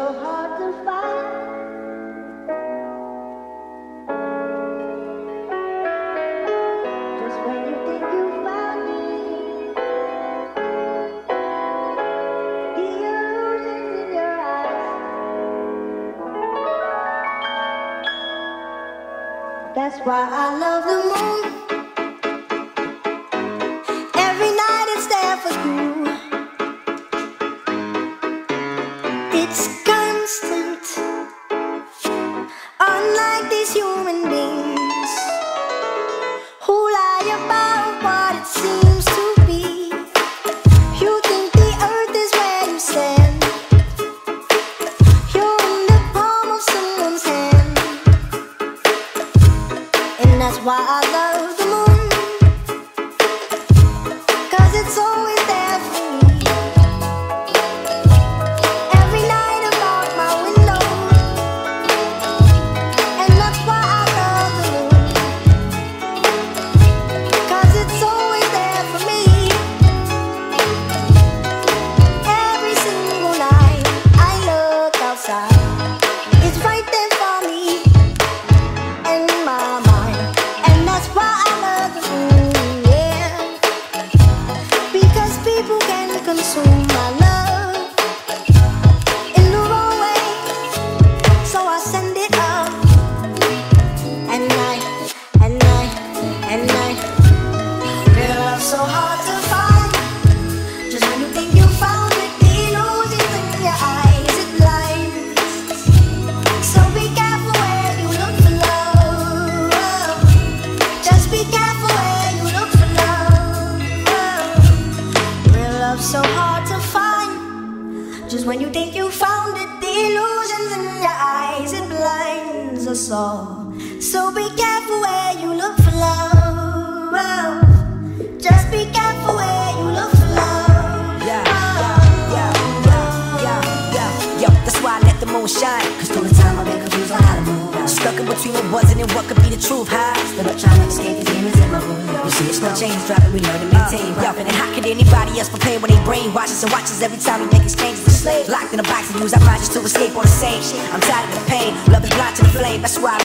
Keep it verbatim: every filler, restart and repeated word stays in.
so hard to find. Just when you think you found me, the illusions in your eyes. That's why I love the moon. Every night it's there for you. It's constant, unlike these human beings who lie about what it seems to be. You think the earth is where you stand. You're in the palm of someone's hand. And that's why I love the moon, 'cause it's always there for me. It's right there for me in my mind, and that's why I love the moon, yeah. Because people can consume my love in the wrong way, so I send it up at night, at night, at night. Real love so hard to find. Just when you think you found it, the illusions in your eyes. So hard to find. Just when you think you found it, the illusions in your eyes, it blinds us all. So be careful where you look for love. Just be careful where you look for love. Yeah, yeah, yeah, yeah, yeah, yeah. Yo, that's why I let the moon shine. 'Cause through the time I've been confused on how to move. Stuck in between what wasn't and what could be the truth. High, still up trying to escape these demons in my room. You see, it's no chains dropping, we learn to maintain. Uh, and how could anybody else prepare when they brainwash us and watch us every time we make exchanges with slaves? Locked in a box and use our minds just to escape all the same shit. I'm tired of the pain, love is blind to the flame. That's why I